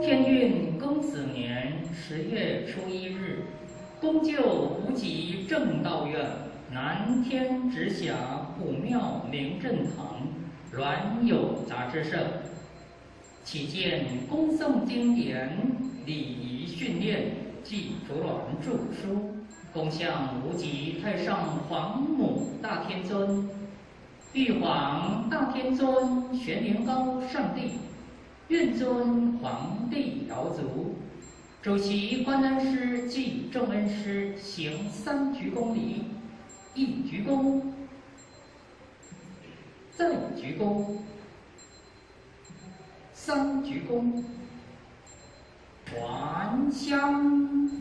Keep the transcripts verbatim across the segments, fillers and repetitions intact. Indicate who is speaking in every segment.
Speaker 1: 天运庚子年十月初一日，公就无极正道院南天直辖武庙明正堂阮有杂志社，起见恭诵经典、礼仪训练及服卵著书，恭向无极太上皇母大天尊、玉皇大天尊玄灵高上帝、愿尊皇帝饶足、主席观恩师及众恩师行三鞠躬礼：一鞠躬，再鞠躬，三鞠躬，还香。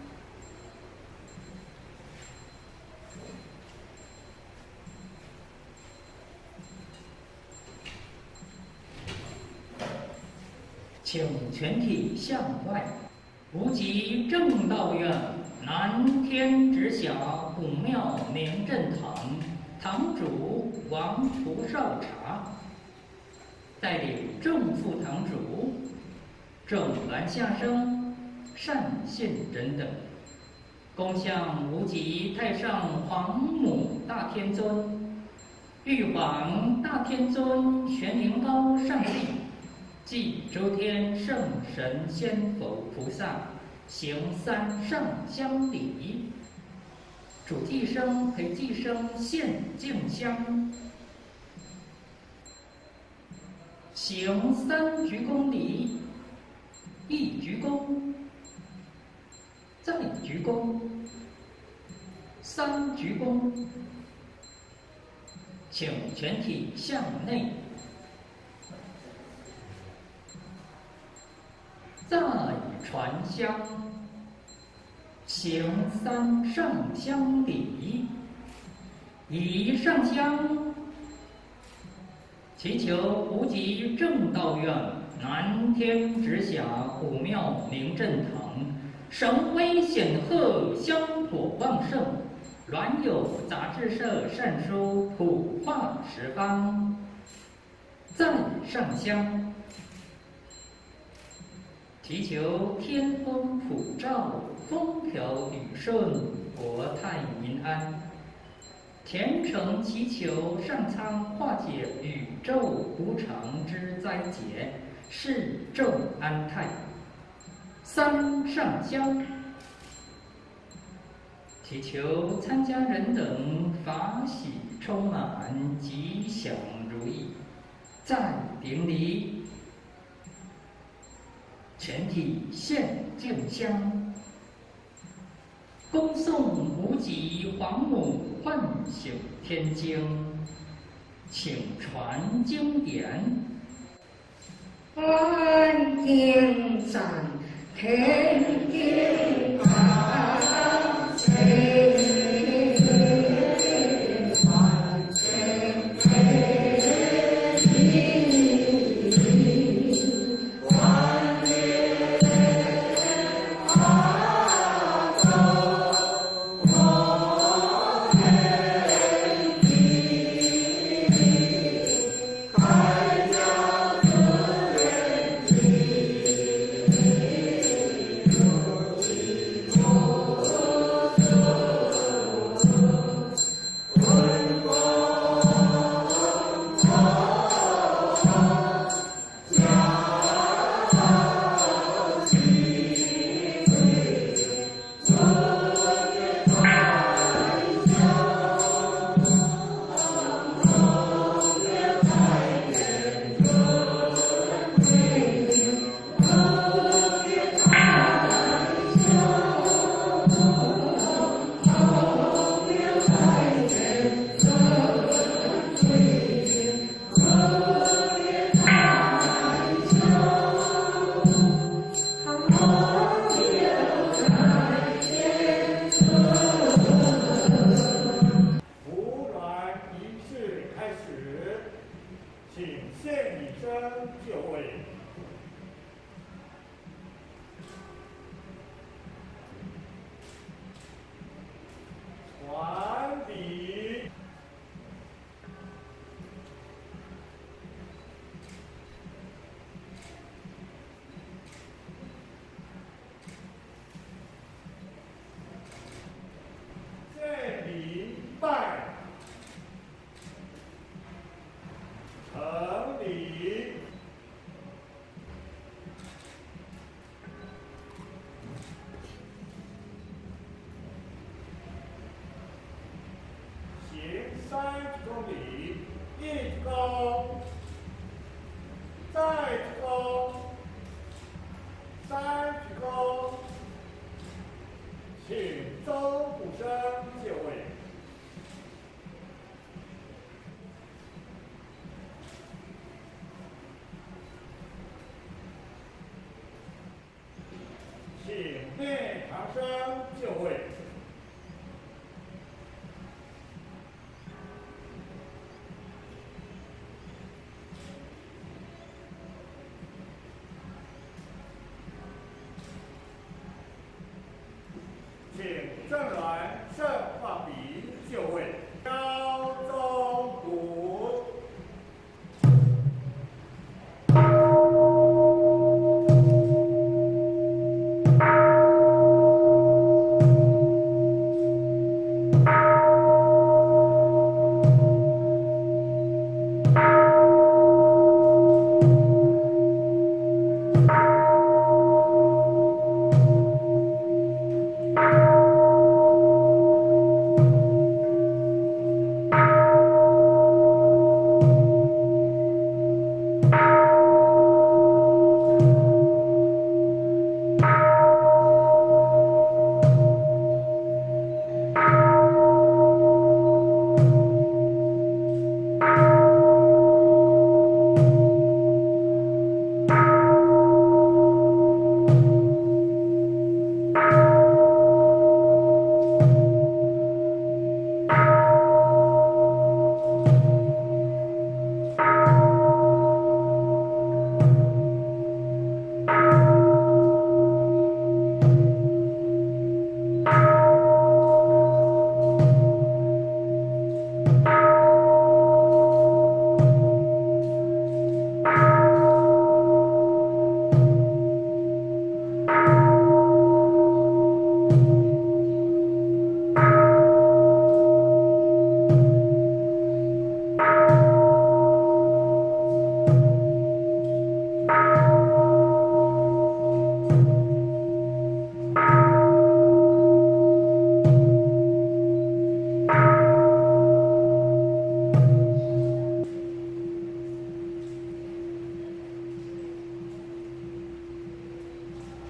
Speaker 1: 请全体向外。无极正道院南天直辖武庙明正堂堂主王菩少茶带领众副堂主、众兰下生、善信人等，恭向无极太上皇母大天尊、玉皇大天尊玄灵高上帝即诸天圣神仙佛菩萨行三上香礼，主祭生陪祭生献敬香，行三鞠躬礼：一鞠躬，再鞠躬，三鞠躬。请全体向内。再传香，行三上香礼。一上香，祈求无极正道院南天直辖武庙明正堂神威显赫，香火旺盛，阮有杂志社善书普化十方。再上香，祈求天风普照，风调雨顺，国泰民安。虔诚祈求上苍化解宇宙无常之灾劫，世众安泰。三上香，祈求参加人等法喜充满，吉祥如意。再顶礼。全体献敬香，恭诵无极皇母唤醒天经，请传经典。
Speaker 2: 观经赞天经大悲。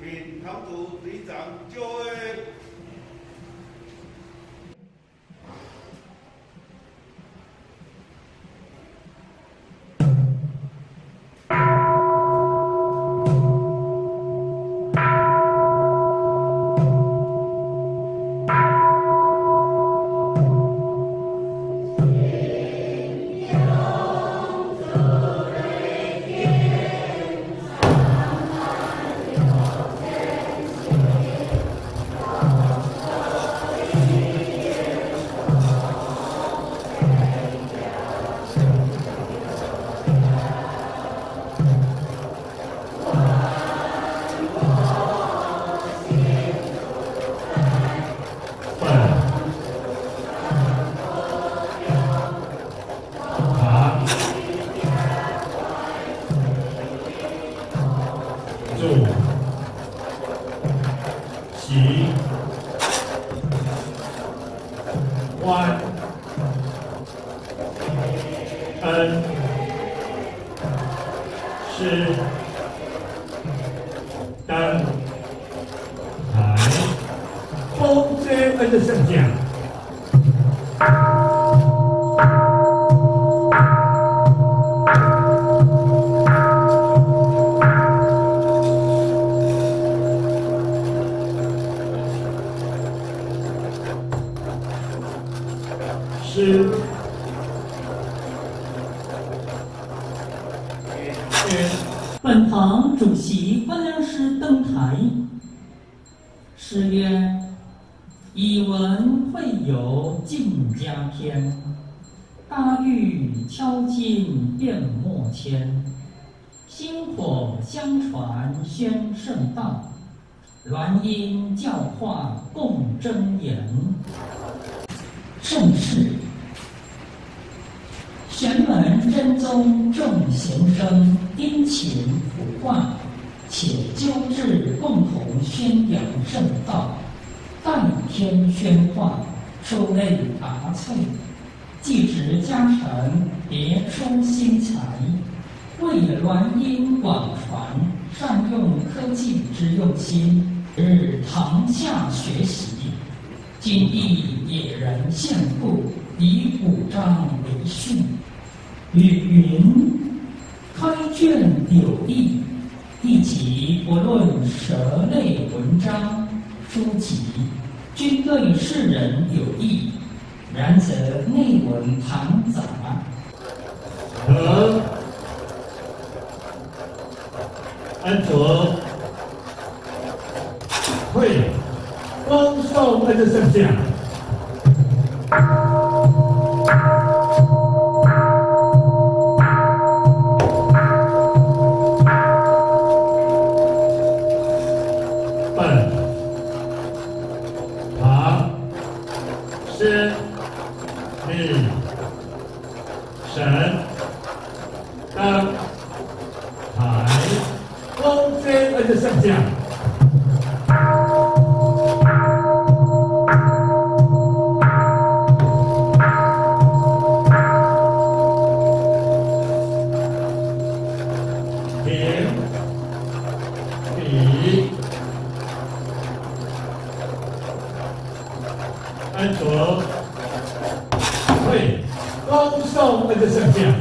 Speaker 3: 请堂主队长就位。
Speaker 1: 本堂主席关良师登台，诗曰：“以文会友尽家篇，大玉敲金变莫迁。薪火相传宣圣道，鸾音教化共真言。”盛世玄门真宗众贤生殷勤普化，且纠治共同宣扬圣道，代天宣化，出类拔萃，继职家臣，别出心裁，为鸾音广传，善用科技之用心，日堂下学习。今亦野人献赋，以五章为训。语云：开卷有益，一集不论蛇类文章书籍，均对世人有益。然则内文庞杂，
Speaker 4: 和安卓会光寿恩的圣将。本堂师立神登台，光尊恩的圣将。安卓会光寿恩的圣将。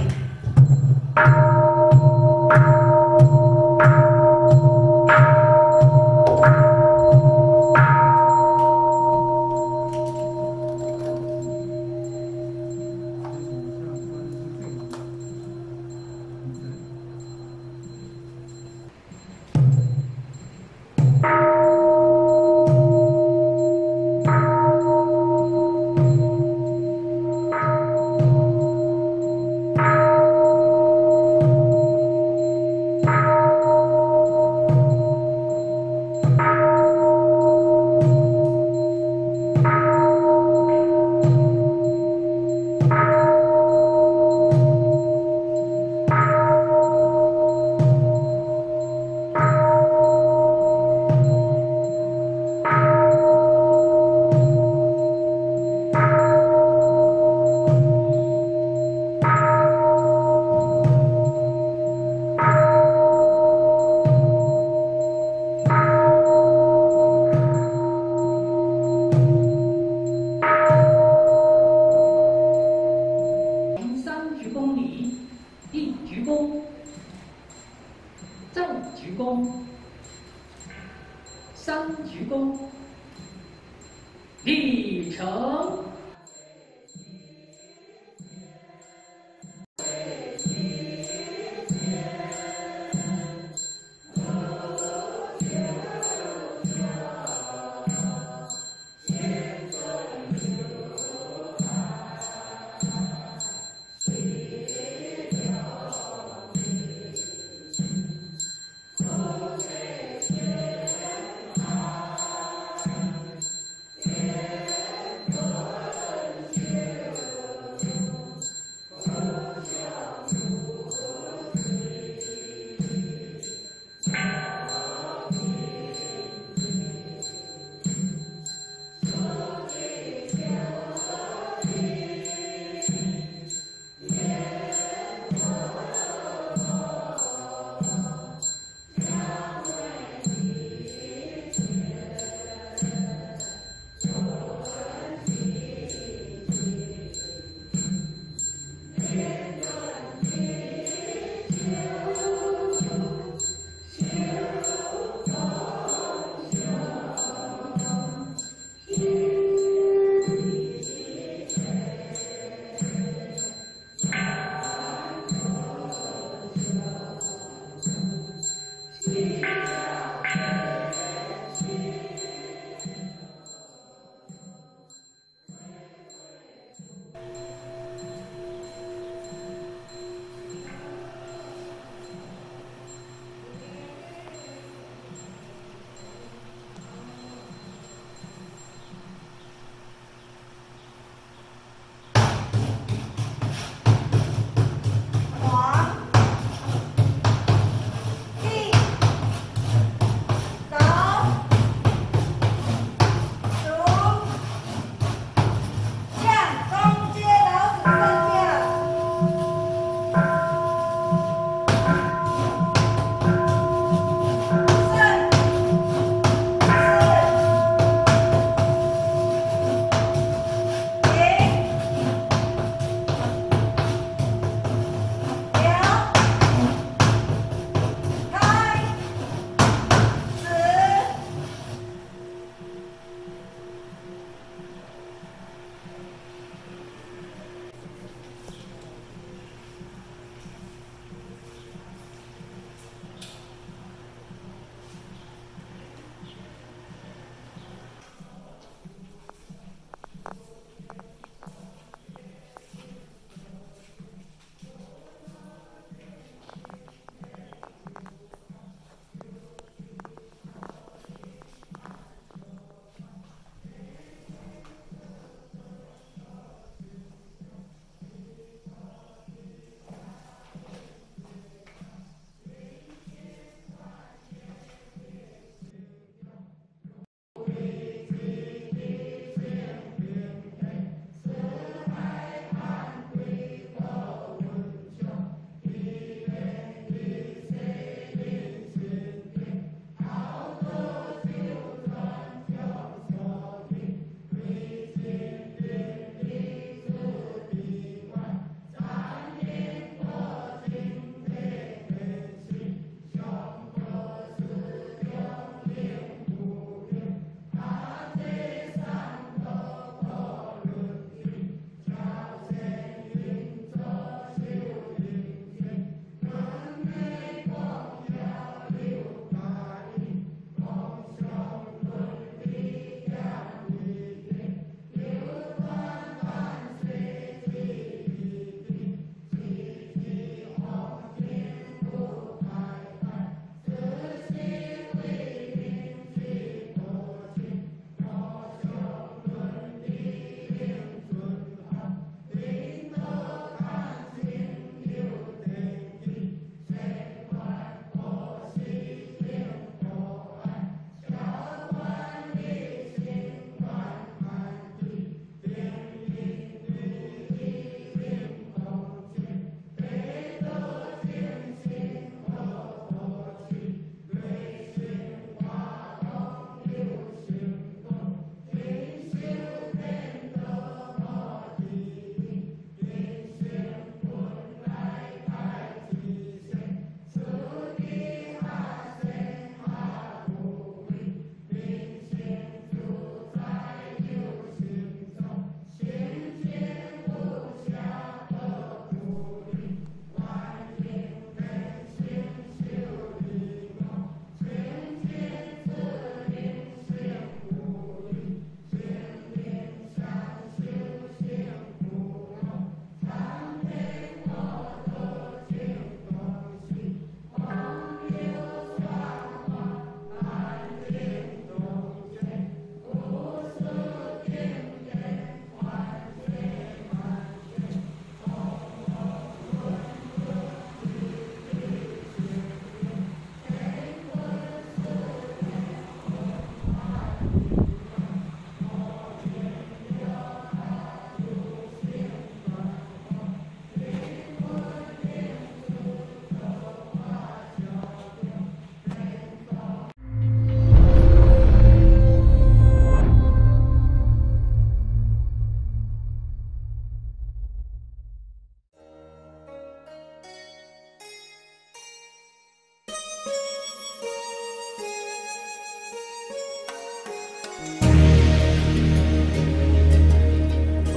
Speaker 1: 再鞠躬，三鞠躬，立成。
Speaker 2: 黄、玉、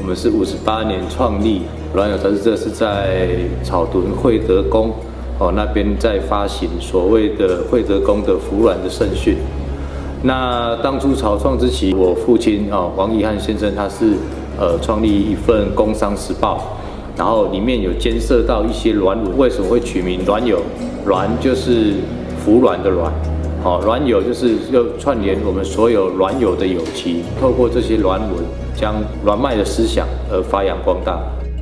Speaker 5: 我们是五十八年创立卵友杂志社，是在草屯惠德宫哦那边在发行所谓的惠德宫的服卵的圣训。那当初草创之期，我父亲哦王义汉先生他是呃创立一份《工商时报》，然后里面有监涉到一些卵文，为什么会取名卵友？卵就是服卵的卵。好，卵友就是要串联我们所有卵友的友情，透过这些卵文，将卵脉的思想而发扬光大。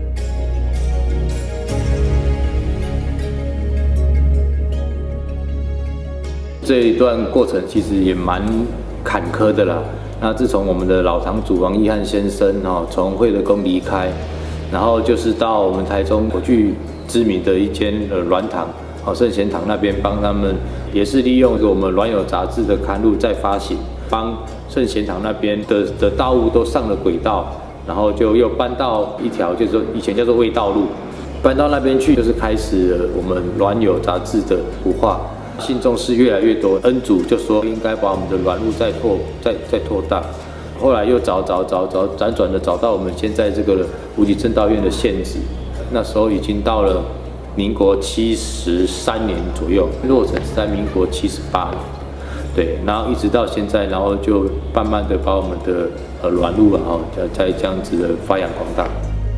Speaker 5: 这一段过程其实也蛮坎坷的啦。那自从我们的老堂主王义汉先生哦从惠德宫离开，然后就是到我们台中国具知名的一间呃卵堂。好，圣贤堂那边帮他们，也是利用我们卵友杂志的刊物在发行，帮圣贤堂那边的的道路都上了轨道，然后就又搬到一条，就是说以前叫做卫道路，搬到那边去，就是开始了我们卵友杂志的孵化，信众是越来越多，恩主就说应该把我们的卵路再拓再再拓大，后来又找找找找辗转的找到我们现在这个无极正道院的现址，那时候已经到了。民国七十三年左右，落成是在民国七十八年，对，然后一直到现在，然后就慢慢的把我们的呃卵路啊，然后再这样子的发扬光大。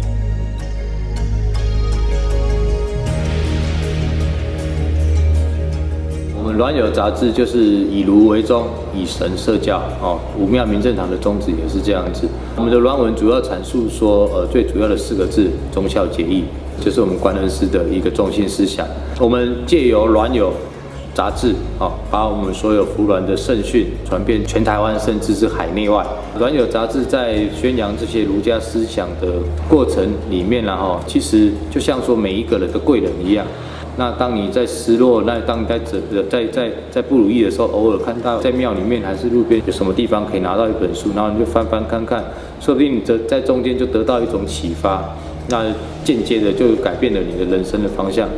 Speaker 5: 我们卵友杂志就是以儒为宗，以神摄教哦。武庙明正堂的宗旨也是这样子。我们的卵文主要阐述说，呃，最主要的四个字：忠孝节义。就是我们观恩师的一个中心思想。我们借由卵友杂志，哦，把我们所有服卵的圣训传遍全台湾，甚至是海内外。卵友杂志在宣扬这些儒家思想的过程里面，然后其实就像说每一个人的贵人一样。那当你在失落，那当你在在在在不如意的时候，偶尔看到在庙里面还是路边有什么地方可以拿到一本书，然后你就翻翻看看，说不定你在在中间就得到一种启发。那间接的就改变了你的人生的方向。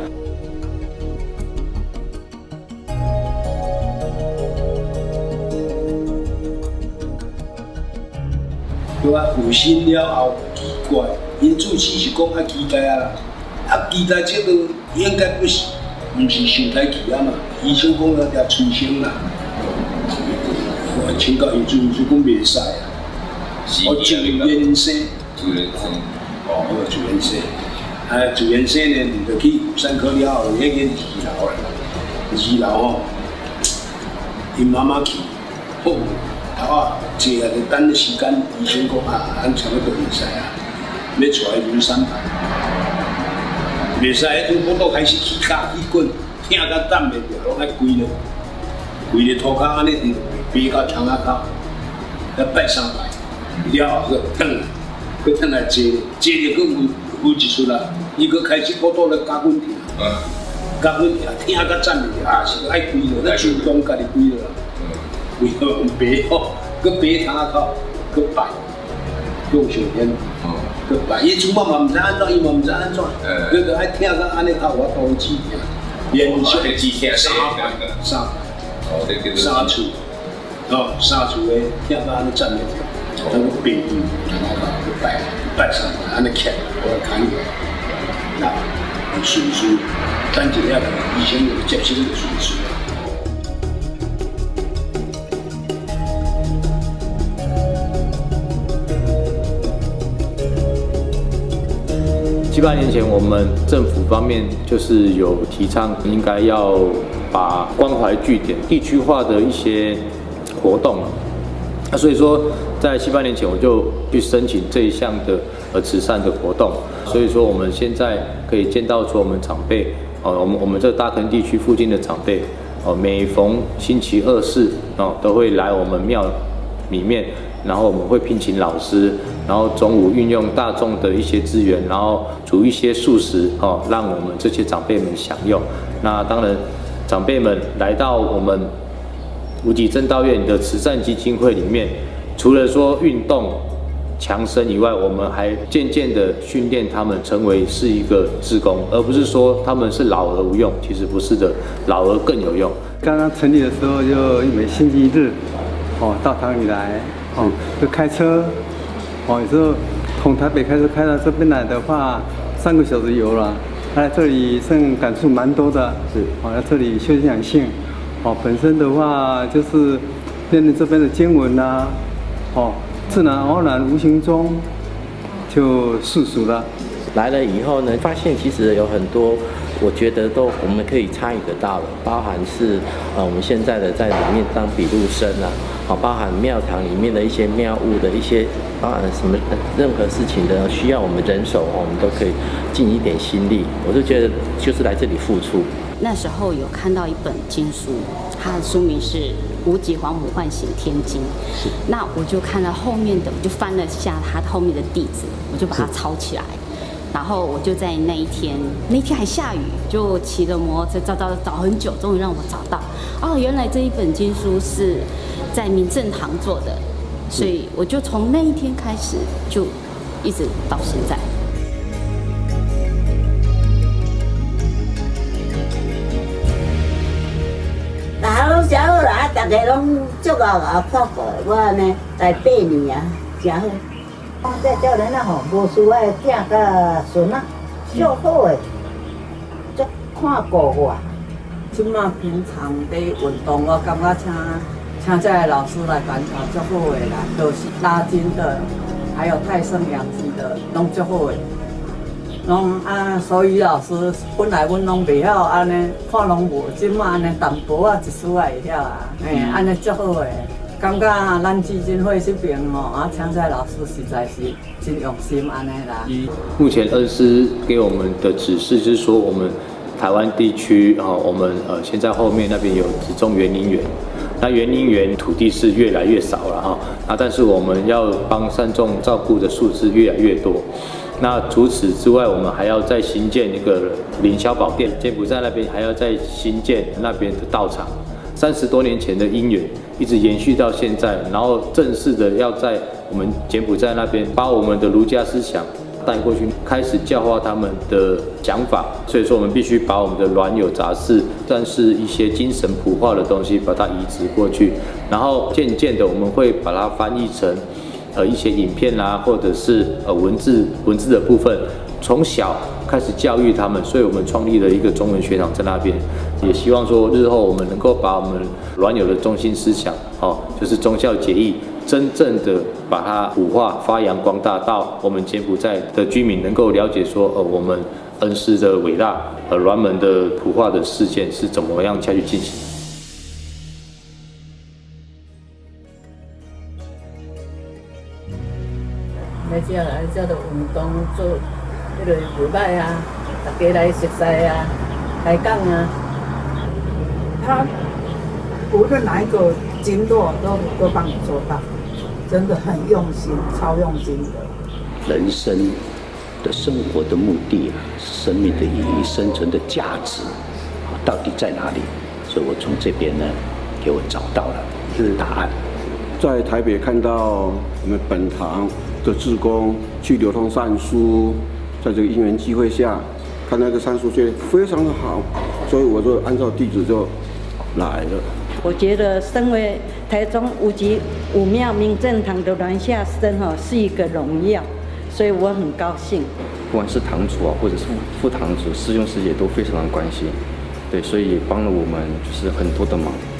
Speaker 6: 对啊，有心了后奇怪，因主持是讲啊期待啊，啊期待这个应该不是，不是上台去啊嘛，医生讲了要催生啦，我请教因主就讲袂使啊，我自然生，
Speaker 7: 自然生。
Speaker 6: 哦，我自然生，啊，自然生呢，你就去山科了后，迄间二楼啦，二楼吼，因妈妈去，好，头啊，坐啊，就等时间，医生讲啊，咱差不多袂使啊，要出来轮三排，袂使，迄阵我都开始起价起滚，疼到站袂住，拢爱跪咧，跪咧涂骹安尼，爬到窗仔口，要拜三排，了后去转来。佮转来坐，坐着佮有有一出啦，伊佮开始跑到咧加阮疼，加阮疼，疼甲站袂住，啊是爱跪落，咱手动家己跪落啦，跪落用爬吼，佮爬窗仔口，佮拜，用上天，佮拜，伊厝嘛嘛毋知安怎，伊嘛毋知安怎，佮佮爱疼甲安尼较我头指疼，连续三拜，三拜，三处，哦，三处诶，疼甲安尼站袂住。那个病人，然后把它摆摆上来，安尼看，我看你，那顺序，等一下医生有接生的顺序。
Speaker 5: 七八年前，我们政府方面就是有提倡，应该要把关怀据点地区化的一些活动。那所以说，在七八年前我就去申请这一项的呃慈善的活动，所以说我们现在可以见到说我们长辈哦，我们我们这大坑地区附近的长辈哦，每逢星期二四哦都会来我们庙里面，然后我们会聘请老师，然后中午运用大众的一些资源，然后煮一些素食哦，让我们这些长辈们享用。那当然，长辈们来到我们无极正道院的慈善基金会里面，除了说运动强身以外，我们还渐渐的训练他们成为是一个志工，而不是说他们是老而无用，其实不是的，老而更有用。
Speaker 8: 刚刚成立的时候，就每星期日，哦，到堂里来，哦，就开车，哦，有时候从台北开车开到这边来的话，三个小时有了。来这里甚感触蛮多的，是，哦，来这里修养性，哦，本身的话就是念念这边的经文呐，哦，自然而然无形中就世俗了。
Speaker 7: 来了以后呢，发现其实有很多，我觉得都我们可以参与得到的，包含是呃我们现在的在里面当笔录生啊，好，包含庙堂里面的一些庙务的一些，包含什么任何事情的需要我们人手，我们都可以尽一点心力。我就觉得就是来这里付出。
Speaker 9: 那时候有看到一本经书，它的书名是《无极皇母唤醒天经》。是。那我就看到后面的，我就翻了下它后面的弟子，我就把它抄起来。然后我就在那一天，那天还下雨，就骑着摩托车找找找很久，终于让我找到。哦，原来这一本经书是在明正堂做的，所以我就从那一天开始，就一直到现在。
Speaker 10: 那拢真好啦，大家拢足够啊，泡过我安尼来八年啊，真好。这少年啊吼，无输爱囝甲孙啊，足好诶，足看顾我。
Speaker 11: 即马平常咧运动，我感觉请请这老师来观察足好诶啦，都是拉筋的，还有泰森养肌的，拢足好诶。拢啊，所以老师本来阮拢袂晓安尼，看拢无，即马安尼淡薄仔一丝会晓啊，嘿，安尼足好诶。感觉咱基金会这边吼，啊，强在老师实在是真用心安尼啦。
Speaker 5: 目前恩师给我们的指示是说，我们台湾地区啊，我们呃现在后面那边有集中园林园，那园林园土地是越来越少了哈，啊，但是我们要帮善众照顾的数字越来越多。那除此之外，我们还要再新建一个凌霄宝殿，柬埔寨那边还要再新建那边的道场。三十多年前的因缘一直延续到现在，然后正式的要在我们柬埔寨那边把我们的儒家思想带过去，开始教化他们的讲法。所以说，我们必须把我们的软有杂事，但是一些精神朴化的东西，把它移植过去，然后渐渐的我们会把它翻译成呃一些影片啦，或者是呃文字文字的部分。从小开始教育他们，所以我们创立了一个中文学堂在那边，也希望说日后我们能够把我们软有的中心思想，哦，就是忠孝节义，真正的把它腐化、发扬光大，到我们柬埔寨的居民能够了解说，呃，我们恩师的伟大，呃，软门的腐化的事件是怎么样下去进行。
Speaker 11: 来这来这就运动做。迄个袂歹啊，大家来熟悉啊，来讲啊。
Speaker 12: 他无论哪一个经络都都帮你做到，真的很用心，超用心的。
Speaker 13: 人生的生活的目的，生命的意义、生存的价值，到底在哪里？所以我从这边呢，给我找到了一个答案。
Speaker 14: 在台北看到我们本堂的志工去流通善书。在这个因缘机会下，看那个善书觉得非常的好，所以我就按照地址就来了。
Speaker 15: 我觉得身为台中无极武庙明正堂的鸾下生哈，是一个荣耀，所以我很高兴。
Speaker 16: 不管是堂主啊，或者是副堂主、师兄师姐都非常的关心，对，所以也帮了我们就是很多的忙。